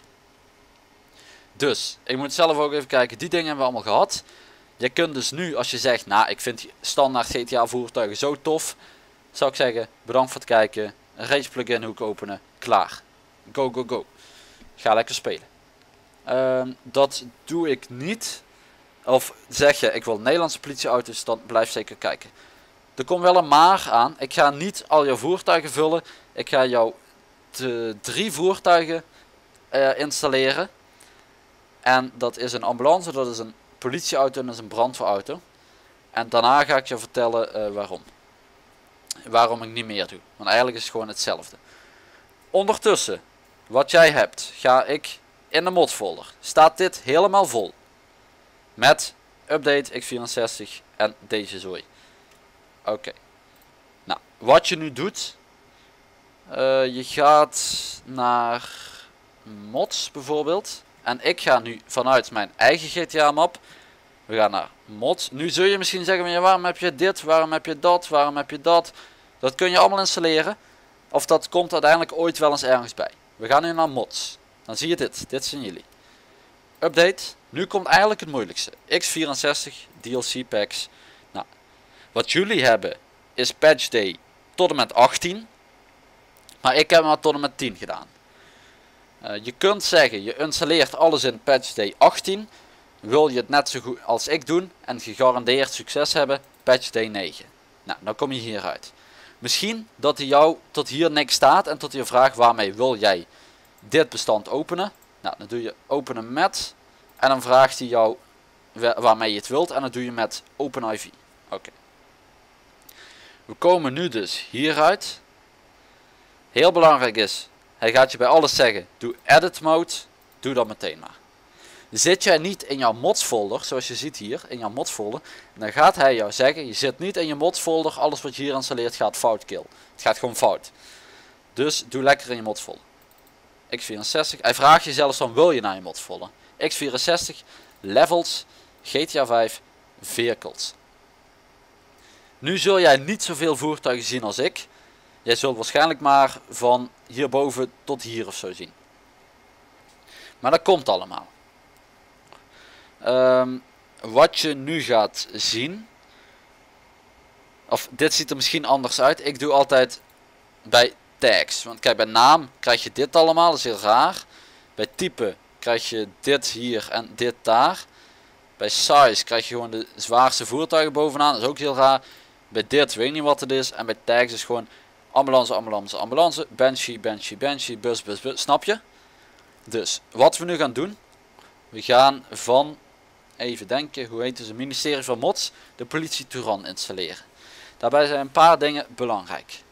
Dus, ik moet zelf ook even kijken. Die dingen hebben we allemaal gehad. Je kunt dus nu, als je zegt, nou ik vind standaard GTA voertuigen zo tof. Zou ik zeggen, bedankt voor het kijken. Een race plugin hoek openen. Klaar. Go go go. Ga lekker spelen. Dat doe ik niet. Of zeg je, ik wil Nederlandse politieauto's, dan blijf zeker kijken. Er komt wel een maar aan. Ik ga niet al jouw voertuigen vullen. Ik ga jou 3 voertuigen installeren. En dat is een ambulance, dat is een politieauto en dat is een brandweerauto. En daarna ga ik je vertellen waarom. Waarom ik niet meer doe. Want eigenlijk is het gewoon hetzelfde. Ondertussen, wat jij hebt, ga ik in de mod folder. Staat dit helemaal vol. Met update x64 en deze zooi. Oké. Nou, wat je nu doet. Je gaat naar mods bijvoorbeeld. En ik ga nu vanuit mijn eigen GTA map. We gaan naar mods. Nu zul je misschien zeggen, ja, waarom heb je dit, waarom heb je dat, waarom heb je dat. Dat kun je allemaal installeren. Of dat komt uiteindelijk ooit wel eens ergens bij. We gaan nu naar mods. Dan zie je dit. Dit zijn jullie. Update. Nu komt eigenlijk het moeilijkste. x64 DLC packs. Nou, wat jullie hebben is patch day tot en met 18. Maar ik heb maar tot en met 10 gedaan. Je kunt zeggen, je installeert alles in patch day 18. Wil je het net zo goed als ik doen en gegarandeerd succes hebben, patch day 9. Nou, dan kom je hieruit. Misschien dat hij jou tot hier niks staat en tot je vraagt waarmee wil jij dit bestand openen. Nou, dan doe je openen met en dan vraagt hij jou waarmee je het wilt en dan doe je met OpenIV. Oké. We komen nu dus hieruit. Heel belangrijk is, hij gaat je bij alles zeggen, doe edit mode, doe dat meteen maar. Zit jij niet in jouw mods folder, zoals je ziet hier, in jouw mods folder, dan gaat hij jou zeggen, je zit niet in je mods folder, alles wat je hier installeert gaat fout kill. Het gaat gewoon fout. Dus doe lekker in je mods folder. x64, hij vraagt je zelfs dan wil je naar je mods folder. x64, levels, GTA 5, vehicles. Nu zul jij niet zoveel voertuigen zien als ik. Jij zult waarschijnlijk maar van hierboven tot hier of zo zien. Maar dat komt allemaal. Wat je nu gaat zien. Of dit ziet er misschien anders uit. Ik doe altijd bij tags. Want kijk, bij naam krijg je dit allemaal. Dat is heel raar. Bij type krijg je dit hier en dit daar. Bij size krijg je gewoon de zwaarste voertuigen bovenaan. Dat is ook heel raar. Bij dit weet ik niet wat het is. En bij tags is gewoon ambulance, ambulance, ambulance. Banshee, banshee, banshee. Bus, bus, bus. Snap je? Dus wat we nu gaan doen. We gaan van, even denken, hoe heet het, het ministerie van Mods, de politie Touran installeren. Daarbij zijn een paar dingen belangrijk.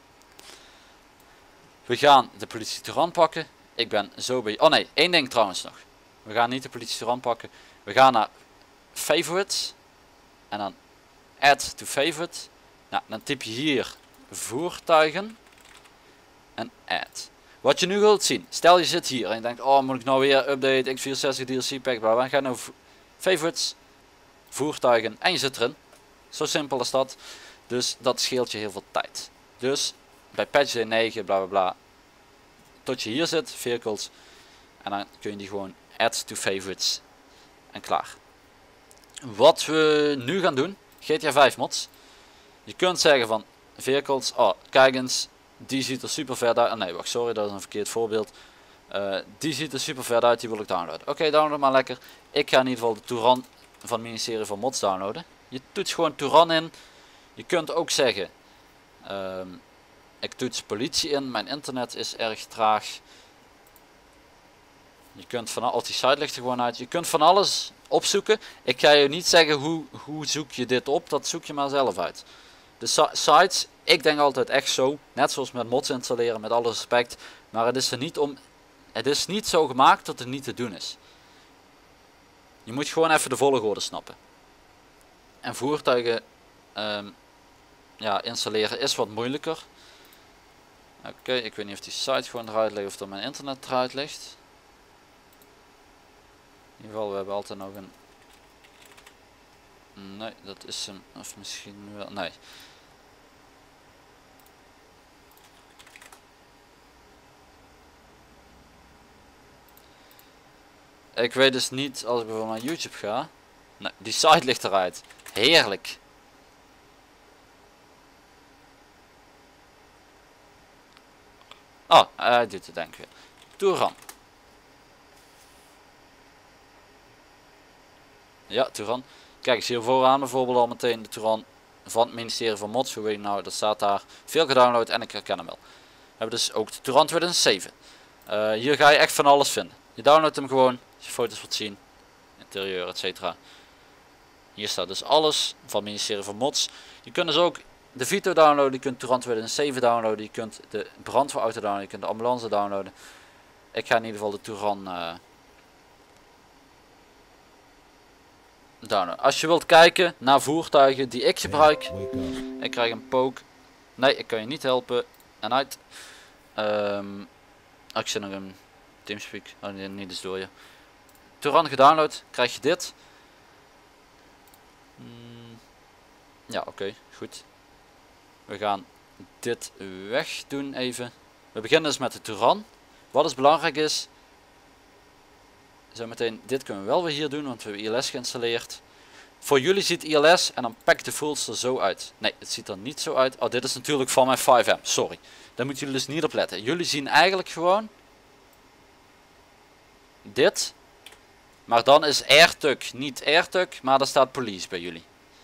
We gaan de politie Touran pakken. Ik ben zo bij, oh nee, één ding trouwens nog. We gaan niet de politie Touran pakken. We gaan naar favorites. En dan add to favorite. Nou, dan typ je hier voertuigen. En add. Wat je nu wilt zien, stel je zit hier en je denkt, oh moet ik nou weer update, x64 DLC pack, bla bla. Ga naar favorites, voertuigen en je zit erin. Zo simpel als dat. Dus dat scheelt je heel veel tijd. Dus bij patch day 9 bla bla bla, tot je hier zit, vehicles. En dan kun je die gewoon add to favorites en klaar. Wat we nu gaan doen, GTA 5 mods. Je kunt zeggen van vehicles, oh kijk eens, die ziet er super vet uit. Oh, nee wacht, sorry, dat is een verkeerd voorbeeld. Die ziet er super vet uit, die wil ik downloaden. Oké, download maar lekker. Ik ga in ieder geval de Touran van het ministerie van Mods downloaden. Je toetst gewoon Touran in. Je kunt ook zeggen, ik toets politie in, mijn internet is erg traag. Je kunt van als die site ligt er gewoon uit. Je kunt van alles opzoeken. Ik ga je niet zeggen hoe zoek je dit op, dat zoek je maar zelf uit. De sites, ik denk altijd echt zo, net zoals met mods installeren, met alle respect, maar het is er niet om, het is niet zo gemaakt dat het niet te doen is. Je moet gewoon even de volgorde snappen. En voertuigen ja, installeren is wat moeilijker. Oké, ik weet niet of die site gewoon eruit ligt of dat mijn internet eruit ligt. In ieder geval, we hebben altijd nog een... Nee, dat is hem. Of misschien wel... Nee. Ik weet dus niet, als ik bijvoorbeeld naar YouTube ga... Nee, die site ligt eruit. Heerlijk. Oh, hij doet het denk ik weer. Touran. Ja, Touran. Kijk eens hier vooraan bijvoorbeeld al meteen de Touran van het ministerie van Mods. Hoe weet je nou, dat staat daar. Veel gedownload en ik herken hem wel. We hebben dus ook de Touran 2007. Hier ga je echt van alles vinden. Je downloadt hem gewoon, als je foto's wilt zien. Interieur, etc. Hier staat dus alles van het ministerie van Mods. Je kunt dus ook de Vito downloaden, je kunt Touran 2007 downloaden. Je kunt de brandweerauto downloaden, je kunt de ambulance downloaden. Ik ga in ieder geval de Touran... downloaden. Als je wilt kijken naar voertuigen die ik gebruik, ik krijg een poke. Nee, ik kan je niet helpen. En uit. Ik zit nog een Teamspeak. Oh, nee, niet eens door je. Touran gedownload, krijg je dit. Ja, oké, goed. We gaan dit weg doen even. We beginnen dus met de Touran. Wat is belangrijk is, zometeen, dit kunnen we wel weer hier doen, want we hebben ILS geïnstalleerd. Voor jullie ziet ILS en dan pak de fools er zo uit. Nee, het ziet er niet zo uit. Oh, dit is natuurlijk van mijn 5M, sorry. Daar moeten jullie dus niet op letten. Jullie zien eigenlijk gewoon dit. Maar dan is AirTug niet AirTug, maar daar staat police bij jullie.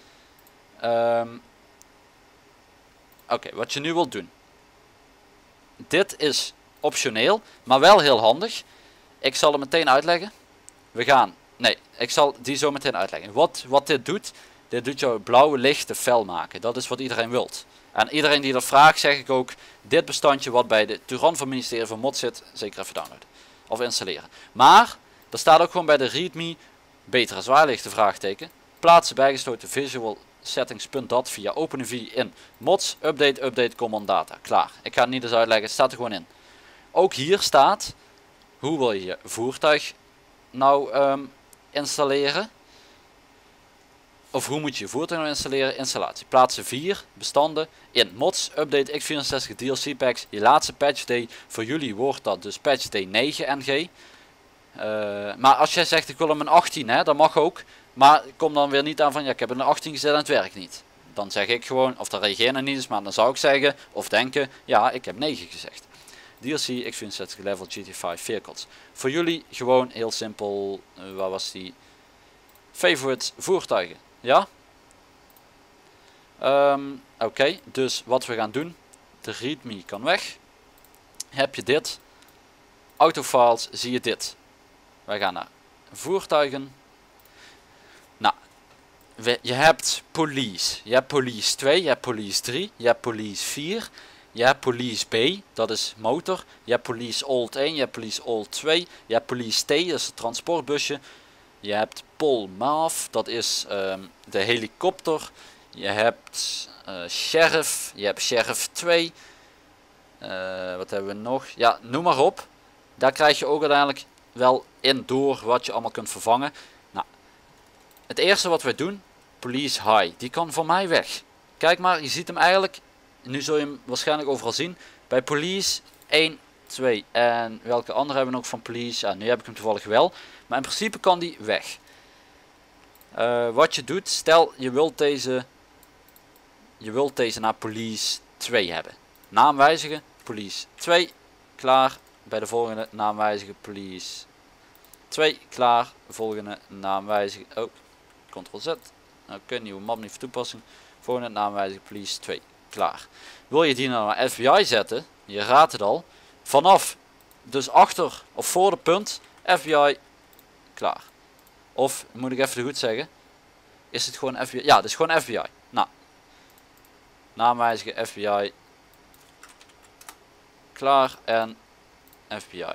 Oké, wat je nu wilt doen. Dit is optioneel, maar wel heel handig. Ik zal het meteen uitleggen. We gaan... Nee, ik zal die zo meteen uitleggen. Wat dit doet jouw blauwe licht te fel maken. Dat is wat iedereen wilt. En iedereen die dat vraagt, zeg ik ook, dit bestandje wat bij de Touran van het ministerie van Mods zit, zeker even downloaden. Of installeren. Maar, er staat ook gewoon bij de readme, betere zwaarlichten vraagteken. Plaatsen bijgestoten visual settings.dat via OpenIV in mods, update, common data. Klaar. Ik ga het niet eens uitleggen, het staat er gewoon in. Ook hier staat, hoe wil je je voertuig nou installeren? Of hoe moet je je voertuig nou installeren? Installatie. Plaatsen 4 bestanden in mods, update, x64, DLC packs. Je laatste patch day. Voor jullie wordt dat dus patch day 9 ng. Maar als jij zegt ik wil hem een 18, hè, dat mag ook. Maar kom dan weer niet aan van ja, ik heb een 18 gezet en het werkt niet. Dan zeg ik gewoon, of dan reageer je niet eens, maar dan zou ik zeggen of denken, ja, ik heb 9 gezegd. DLC, x64 level GT5 vehicles. Voor jullie gewoon heel simpel, waar was die? Favorite voertuigen. Ja? Oké, dus wat we gaan doen, de readme kan weg. Heb je dit, autofiles, zie je dit. Wij gaan naar voertuigen. Nou, je hebt police. Je hebt police 2, je hebt police 3, je hebt police 4. Je hebt police B, dat is motor. Je hebt police old 1, je hebt police old 2. Je hebt police T, dat is het transportbusje. Je hebt Pol Maaf, dat is de helikopter. Je hebt sheriff, je hebt sheriff 2. Wat hebben we nog? Ja, noem maar op. Daar krijg je ook uiteindelijk wel in door wat je allemaal kunt vervangen. Nou, het eerste wat wij doen, police high, die kan voor mij weg. Kijk maar, je ziet hem eigenlijk, nu zul je hem waarschijnlijk overal zien. Bij police 1 2. En welke andere hebben we nog van police? Ja, nu heb ik hem toevallig wel. Maar in principe kan die weg. Wat je doet, stel je wilt deze naar police 2 hebben. Naam wijzigen, police 2, klaar. Bij de volgende naam wijzigen, police 2, klaar. Volgende naam wijzigen, oh, Ctrl Z. Oké, nieuwe map niet voor toepassing. Volgende naam wijzigen, police 2, klaar. Wil je die nou naar FBI zetten, je raadt het al, vanaf, dus achter of voor de punt, FBI, klaar. Of, moet ik even goed zeggen, is het gewoon FBI? Ja, het is gewoon FBI. Nou, naam wijzigen, FBI, klaar en FBI.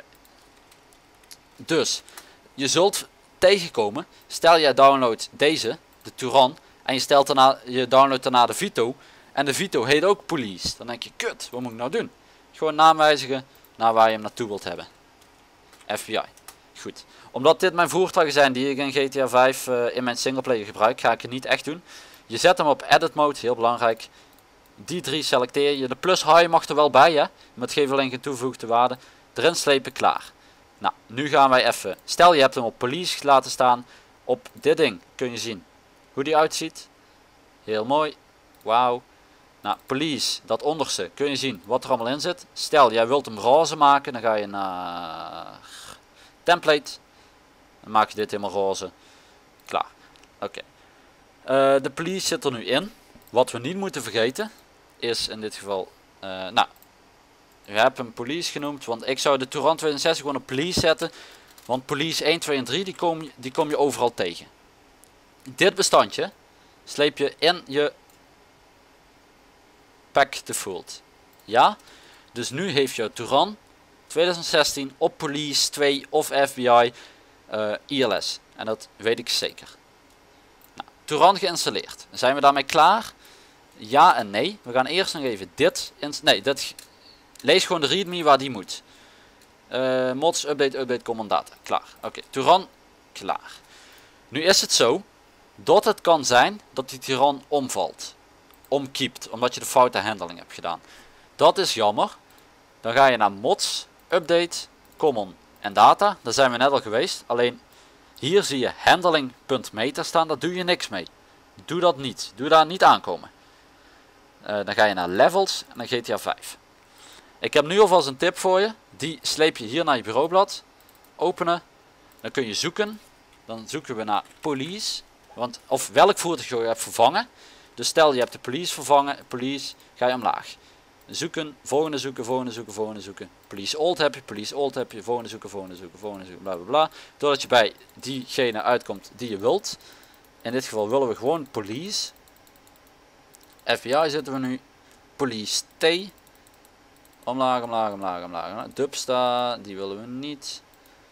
Dus, je zult tegenkomen, stel jij downloadt deze, de Touran, en je downloadt daarna de Vito, en de Vito heet ook police. Dan denk je, kut, wat moet ik nou doen? Gewoon naam wijzigen naar waar je hem naartoe wilt hebben. FBI. Goed. Omdat dit mijn voertuigen zijn die ik in GTA 5 in mijn singleplayer gebruik, ga ik het niet echt doen. Je zet hem op edit mode, heel belangrijk. Die 3 selecteer je. De plus high mag er wel bij, hè. Met geef alleen geen toegevoegde waarde. Erin slepen, klaar. Nou, nu gaan wij even. Stel je hebt hem op police laten staan. Op dit ding kun je zien hoe die uitziet. Heel mooi. Wauw. Nou, police, dat onderste, kun je zien wat er allemaal in zit. Stel, jij wilt hem roze maken, dan ga je naar template. Dan maak je dit helemaal roze. Klaar. Oké. De police zit er nu in. Wat we niet moeten vergeten, is in dit geval, nou, we hebben hem police genoemd, want ik zou de Touran 2006 gewoon op police zetten. Want police 1, 2 en 3, die kom je overal tegen. Dit bestandje sleep je in je pack default. Ja, dus nu heeft jouw Touran 2016 op police 2 of FBI ILS. En dat weet ik zeker. Nou, Touran geïnstalleerd. Zijn we daarmee klaar? Ja en nee. We gaan eerst nog even dit. Lees gewoon de readme waar die moet. Mods, update, command data. Klaar. Oké, Touran, klaar. Nu is het zo dat het kan zijn dat die Touran omvalt. Omkiept, omdat je de foute handling hebt gedaan. Dat is jammer. Dan ga je naar mods, update, common en data. Daar zijn we net al geweest. Alleen hier zie je handling.meta staan. Daar doe je niks mee. Doe dat niet. Doe daar niet aankomen. Dan ga je naar levels en dan GTA 5. Ik heb nu alvast een tip voor je. Die sleep je hier naar je bureaublad. Openen. Dan kun je zoeken. Dan zoeken we naar police. Of welk voertuig je hebt vervangen. Dus stel je hebt de police vervangen. Police, ga je omlaag. Zoeken, volgende zoeken, volgende zoeken, volgende zoeken. Police old heb je, police old heb je. Volgende zoeken, volgende zoeken, volgende zoeken, bla bla bla. Doordat je bij diegene uitkomt die je wilt. In dit geval willen we gewoon police. FBI zitten we nu. Police T. Omlaag, omlaag, omlaag, omlaag. Dubsta, die willen we niet.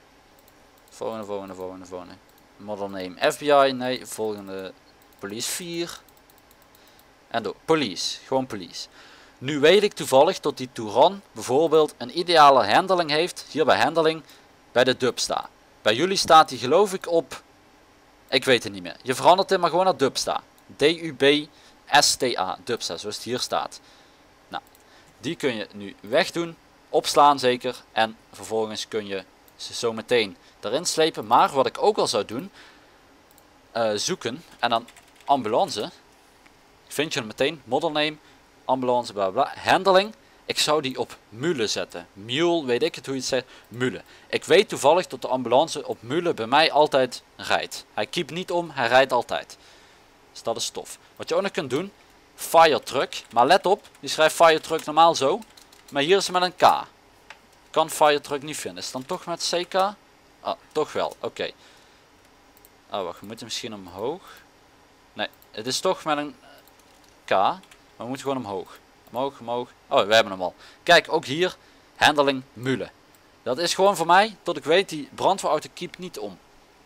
Volgende. Model name FBI, nee. Volgende police 4. En door. Police, gewoon police. Nu weet ik toevallig dat die Touran bijvoorbeeld een ideale handling heeft. Hier bij handling, bij de Dubsta. Bij jullie staat die geloof ik op, ik weet het niet meer. Je verandert hem maar gewoon naar Dubsta. D-U-B-S-T-A, Dubsta, zoals het hier staat. Nou, die kun je nu wegdoen, opslaan zeker. En vervolgens kun je ze zo meteen erin slepen. Maar wat ik ook al zou doen, zoeken en dan ambulance. Vind je hem meteen, model name, ambulance, bla bla. Handling, ik zou die op mule zetten. Mule, weet ik het hoe je het zegt, mule. Ik weet toevallig dat de ambulance op mule bij mij altijd rijdt. Hij keept niet om, hij rijdt altijd. Dus dat is tof. Wat je ook nog kunt doen, fire truck. Maar let op, die schrijft fire truck normaal zo. Maar hier is het met een K. Ik kan fire truck niet vinden. Is het dan toch met CK? Ah, toch wel, oké. Oh, wacht, we moeten misschien omhoog. Nee, het is toch met een K. Maar we moeten gewoon omhoog. Omhoog, omhoog. Oh, we hebben hem al. Kijk, ook hier. Handling mule. Dat is gewoon voor mij, tot ik weet, die brandweerauto keept niet om.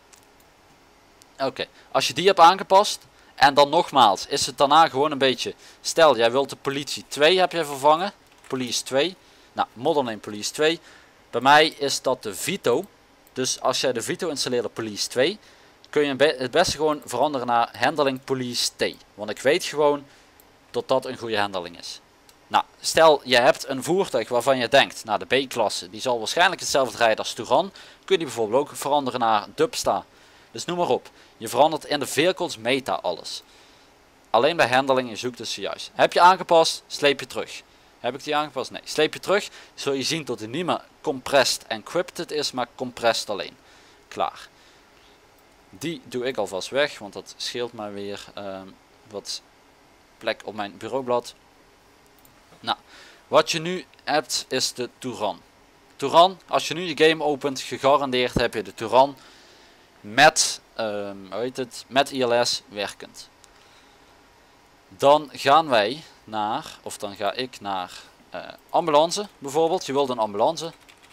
Oké, als je die hebt aangepast. En dan nogmaals, is het daarna gewoon een beetje. Stel, jij wilt de politie 2 heb je vervangen. Police 2. Nou, model name police 2. Bij mij is dat de Vito. Dus als jij de Vito installeert op police 2. Kun je het beste gewoon veranderen naar handling police T. Want ik weet gewoon dat dat een goede handling is. Nou, stel je hebt een voertuig waarvan je denkt, nou de B-klasse, die zal waarschijnlijk hetzelfde rijden als Touran. Kun je die bijvoorbeeld ook veranderen naar Dubsta. Dus noem maar op. Je verandert in de vehicles meta alles. Alleen bij handling, je zoekt dus juist. Heb je aangepast, sleep je terug. Heb ik die aangepast? Nee. Sleep je terug, zul je zien dat hij niet meer compressed encrypted is, maar compressed alleen. Klaar. Die doe ik alvast weg, want dat scheelt mij weer wat plek op mijn bureaublad. Nou, wat je nu hebt is de Touran. Touran, als je nu je game opent, gegarandeerd heb je de Touran met, hoe heet het, met ILS werkend. Dan gaan wij naar, of dan ga ik naar ambulance bijvoorbeeld. Je wilt een ambulance.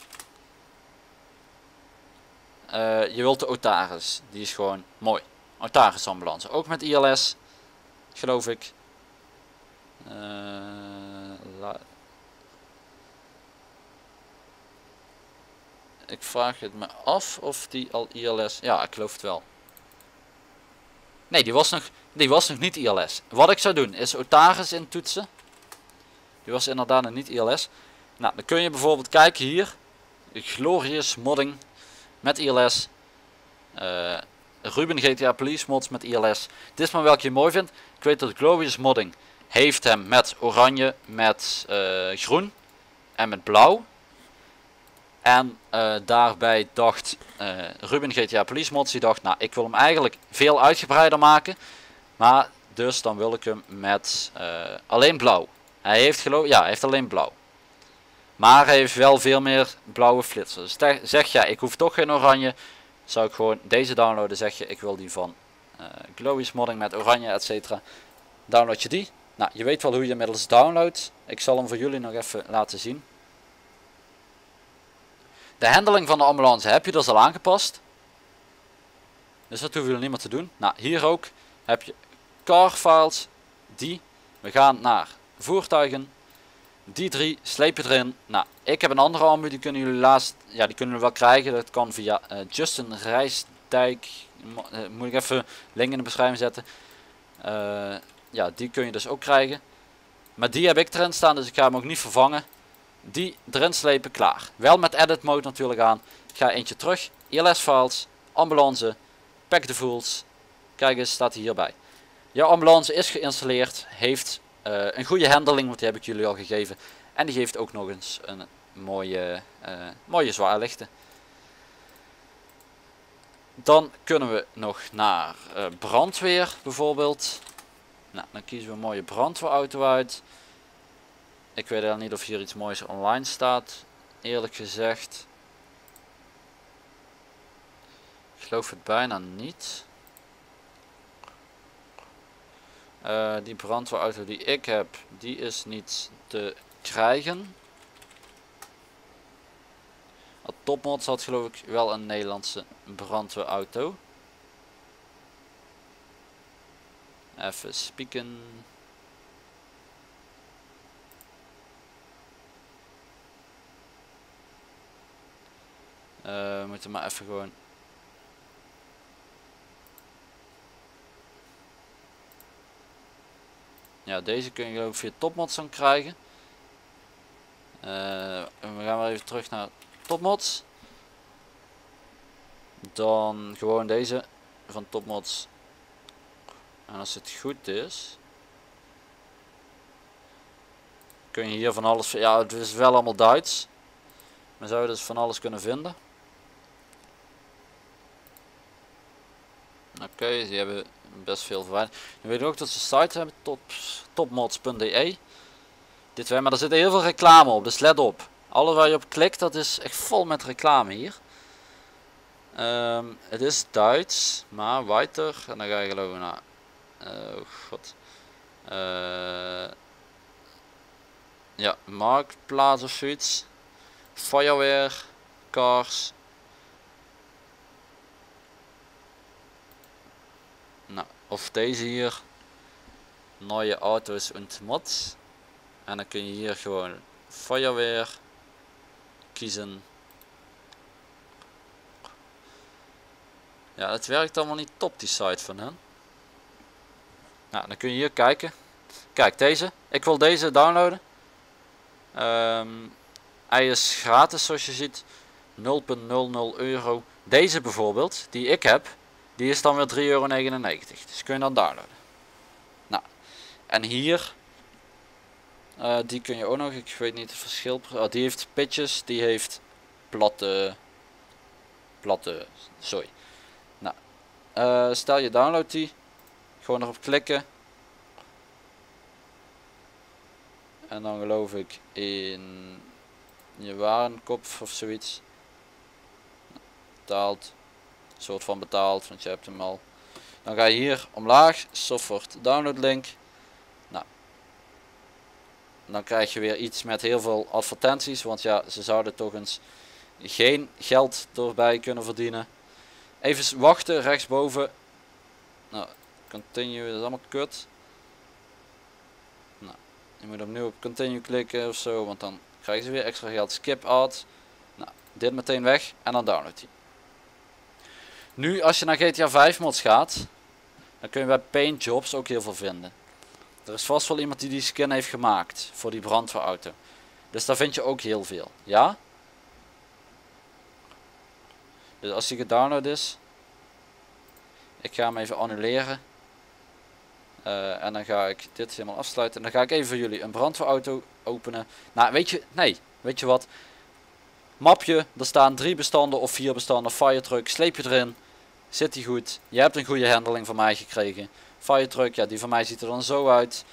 Je wilt de Otaris, die is gewoon mooi. Otaris ambulance, ook met ILS, geloof ik. Ik vraag het me af of die al ILS, ja ik geloof het wel. Nee, die was nog niet ILS. Wat ik zou doen is Otaris intoetsen. Die was inderdaad nog niet ILS. Nou, dan kun je bijvoorbeeld kijken hier. Glorious modding met ILS. Ruben GTA Police mods met ILS. Dit is maar welke je mooi vindt. Ik weet dat Glorious modding heeft hem met oranje, met groen en met blauw. En daarbij dacht Ruben GTA Police mods, die dacht, nou ik wil hem eigenlijk veel uitgebreider maken. Maar dus dan wil ik hem met alleen blauw. Hij heeft hij heeft alleen blauw. Maar hij heeft wel veel meer blauwe flitsers. Dus zeg ja, ik hoef toch geen oranje. Zou ik gewoon deze downloaden, zeg je, ik wil die van Glorious modding met oranje, etc. Download je die. Nou, je weet wel hoe je inmiddels downloadt. Ik zal hem voor jullie nog even laten zien. De handling van de ambulance heb je dus al aangepast. Dus dat hoeven jullie niet meer te doen. Nou, hier ook heb je car files. Die. We gaan naar voertuigen. Die 3 sleep je erin. Nou, ik heb een andere ambu, die kunnen jullie die kunnen jullie wel krijgen. Dat kan via Justin Rijsdijk. Moet ik even link in de beschrijving zetten. Ja, die kun je dus ook krijgen. Maar die heb ik erin staan, dus ik ga hem ook niet vervangen. Die erin slepen, klaar. Wel met edit mode natuurlijk aan. Ik ga eentje terug. ILS files, ambulance, pack the fools. Kijk eens, staat hij hierbij. Jouw ambulance is geïnstalleerd, heeft een goede handling, want die heb ik jullie al gegeven. En die geeft ook nog eens een mooie zwaarlichten. Dan kunnen we nog naar brandweer bijvoorbeeld. Nou, dan kiezen we een mooie brandweerauto uit. Ik weet helemaal niet of hier iets moois online staat, eerlijk gezegd. Ik geloof het bijna niet. Die brandweerauto die ik heb, die is niet te krijgen. Topmods had geloof ik wel een Nederlandse brandweerauto. Even spieken. We moeten maar even gewoon. Ja, deze kun je geloof ik via Topmods dan krijgen. We gaan maar even terug naar Topmods. Dan gewoon deze van Topmods. En als het goed is, kun je hier van alles. Ja, het is wel allemaal Duits. Maar zou je dus van alles kunnen vinden. Oké, die hebben best veel verwijderd. Je weet ook dat ze een site hebben, topmods.de. Maar er zit heel veel reclame op, dus let op. Alles waar je op klikt, dat is echt vol met reclame hier. Het is Duits, maar weiter. En dan ga je geloven naar. Oh god. Ja, marktplaats of zoiets. Feuerwehr, cars. Nou, of deze hier. Neue Autos und Mods. En dan kun je hier gewoon Feuerwehr kiezen. Ja, het werkt allemaal niet top die site van hen. Nou, dan kun je hier kijken. Kijk, deze. Ik wil deze downloaden. Hij is gratis zoals je ziet. 0,00 euro. Deze bijvoorbeeld, die ik heb, die is dan weer 3,99 €. Dus kun je dan downloaden. Nou, en hier, die kun je ook nog, ik weet niet het verschil. Die heeft pitches, die heeft platte, sorry. Nou, stel je downloadt die, gewoon erop klikken. En dan geloof ik in je warenkop of zoiets. Betaald. Soort van betaald, want je hebt hem al. Dan ga je hier omlaag, software download link. Nou, dan krijg je weer iets met heel veel advertenties, want ja, ze zouden toch eens geen geld erbij kunnen verdienen. Even wachten, rechtsboven. Nou, continue, dat is allemaal kut. Nou, je moet opnieuw op continue klikken of zo, want dan krijgen ze weer extra geld. Skip ad. Nou, dit meteen weg en dan download die. Nu als je naar GTA 5 mods gaat, dan kun je bij Paint Jobs ook heel veel vinden. Er is vast wel iemand die die skin heeft gemaakt voor die brandweerauto. Dus daar vind je ook heel veel. Ja? Dus als die gedownload is, ik ga hem even annuleren. En dan ga ik dit helemaal afsluiten. En dan ga ik even voor jullie een brandweerauto openen. Nou weet je wat. Mapje, er staan 3 bestanden of 4 bestanden. Firetruck, sleep je erin. Zit die goed. Je hebt een goede handling van mij gekregen. Firetruck, ja die van mij ziet er dan zo uit.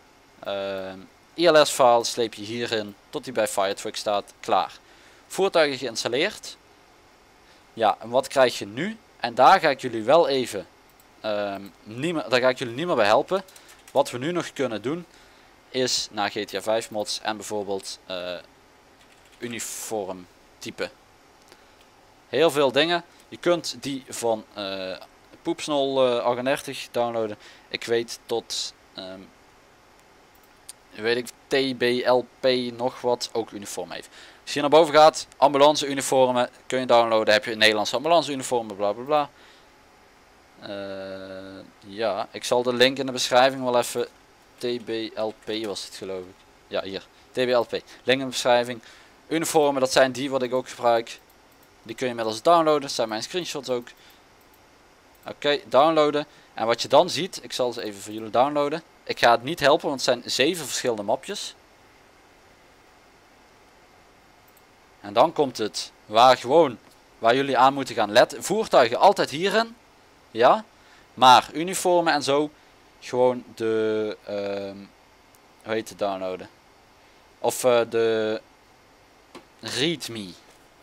ILS file sleep je hierin tot die bij Firetruck staat. Klaar. Voertuigen geïnstalleerd. Ja, en wat krijg je nu? En daar ga ik jullie wel even daar ga ik jullie niet meer bij helpen. Wat we nu nog kunnen doen is naar GTA 5 mods en bijvoorbeeld uniform type. Heel veel dingen. Je kunt die van Poepsnol 38 downloaden. Ik weet tot weet ik TBLP nog wat ook uniform heeft. Als je naar boven gaat, ambulance uniformen kun je downloaden. Heb je een Nederlandse ambulance uniformen, bla bla bla. Ja, ik zal de link in de beschrijving wel even. TBLP was het geloof ik. Ja, hier. TBLP. Link in de beschrijving. Uniformen, dat zijn die wat ik ook gebruik. Die kun je inmiddels downloaden. Dat zijn mijn screenshots ook. Oké, downloaden. En wat je dan ziet, ik zal ze even voor jullie downloaden. Ik ga het niet helpen, want het zijn 7 verschillende mapjes. En dan komt het waar jullie aan moeten gaan letten. Voertuigen altijd hierin. Ja. Maar uniformen en zo. Gewoon de hoe heet het downloaden? Of de readme.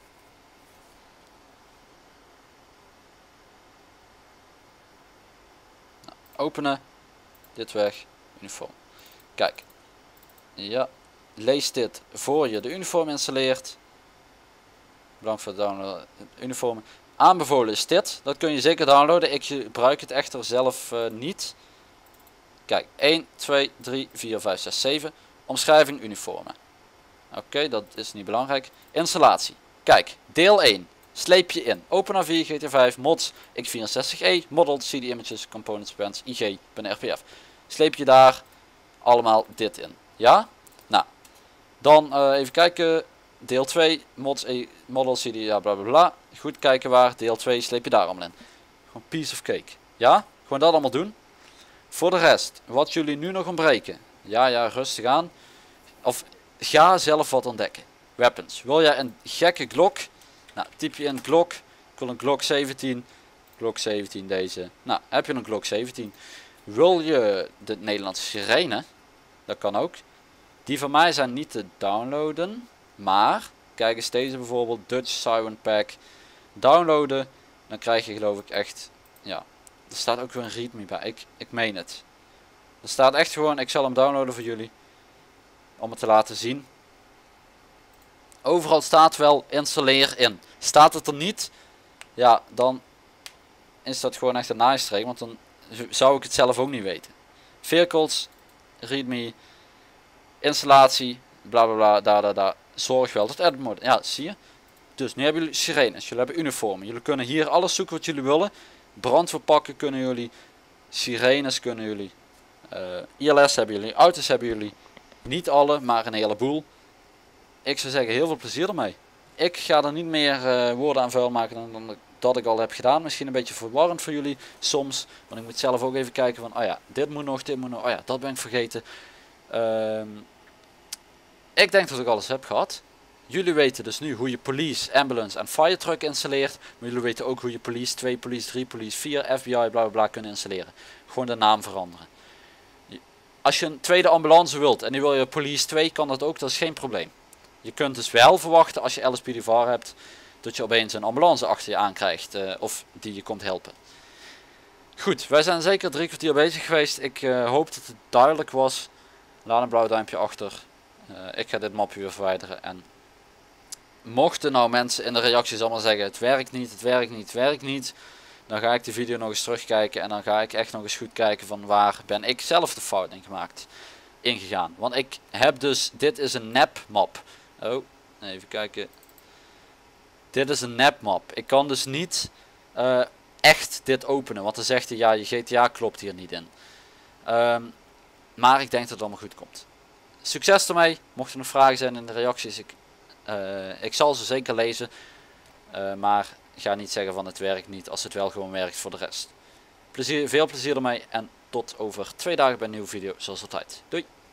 Nou, openen. Dit weg. Uniform. Kijk. Ja. Lees dit voor je de uniform installeert. Bedankt voor het downloaden. Uniformen. Aanbevolen is dit. Dat kun je zeker downloaden. Ik gebruik het echter zelf niet. Kijk. 1, 2, 3, 4, 5, 6, 7. Omschrijving uniformen. Oké, dat is niet belangrijk. Installatie. Kijk. Deel 1. Sleep je in. OpenAV, GTA 5, mods, x64e, model, CD images, components, bands, IG, .rpf. Sleep je daar allemaal dit in. Ja? Nou. Dan even kijken. Deel 2, mods, model, CD, ja, bla bla bla. Goed kijken waar. Deel 2 sleep je daar allemaal in. Gewoon piece of cake. Ja? Gewoon dat allemaal doen. Voor de rest, wat jullie nu nog ontbreken. Ja, rustig aan. Of ga zelf wat ontdekken. Weapons. Wil jij een gekke Glock? Nou, typ je in Glock. Ik wil een Glock 17. Glock 17 deze. Nou, heb je een Glock 17. Wil je de Nederlandse sirene? Dat kan ook. Die van mij zijn niet te downloaden. Maar, kijk eens deze bijvoorbeeld. Dutch Siren Pack. Downloaden. Dan krijg je geloof ik echt. Ja, er staat ook weer een readme bij. Ik meen het. Er staat echt gewoon. Ik zal hem downloaden voor jullie. Om het te laten zien. Overal staat wel installeer in. Staat het er niet. Ja, dan is dat gewoon echt een naaistreek. Want dan zou ik het zelf ook niet weten. Vehicles. Readme. Installatie. Bla bla bla. Daar. Zorg wel dat edit mode. Ja, zie je. Dus nu hebben jullie sirenes. Jullie hebben uniformen. Jullie kunnen hier alles zoeken wat jullie willen. Brandweerpakken kunnen jullie. Sirenes kunnen jullie. ILS hebben jullie. Auto's hebben jullie. Niet alle, maar een heleboel. ik zou zeggen, heel veel plezier ermee. Ik ga er niet meer woorden aan vuil maken dan dat ik al heb gedaan. Misschien een beetje verwarrend voor jullie soms. Want ik moet zelf ook even kijken van, oh ja, dit moet nog, oh ja, dat ben ik vergeten. Ik denk dat ik alles heb gehad. Jullie weten dus nu hoe je police, ambulance en fire truck installeert. Maar jullie weten ook hoe je police 2, police 3, police 4, FBI, bla bla bla kunnen installeren. Gewoon de naam veranderen. Als je een tweede ambulance wilt en die wil je police 2, kan dat ook, dat is geen probleem. Je kunt dus wel verwachten als je LSPDVR hebt, dat je opeens een ambulance achter je aankrijgt of die je komt helpen. Goed, wij zijn zeker 3 kwartier bezig geweest. Ik hoop dat het duidelijk was. Laat een blauw duimpje achter. Ik ga dit mapje weer verwijderen. En mochten nou mensen in de reacties allemaal zeggen het werkt niet, het werkt niet, het werkt niet. Dan ga ik de video nog eens terugkijken en dan ga ik echt nog eens goed kijken van waar ben ik zelf de fout ingegaan. Want ik heb dus, dit is een nep map. Oh, even kijken. Dit is een nep map. Ik kan dus niet echt dit openen, want dan zegt hij ja, je GTA klopt hier niet in. Maar ik denk dat het allemaal goed komt. Succes ermee. Mochten er nog vragen zijn in de reacties, ik zal ze zeker lezen. Maar ga niet zeggen van het werkt niet als het wel gewoon werkt voor de rest. Veel plezier ermee en tot over 2 dagen bij een nieuwe video zoals altijd. Doei!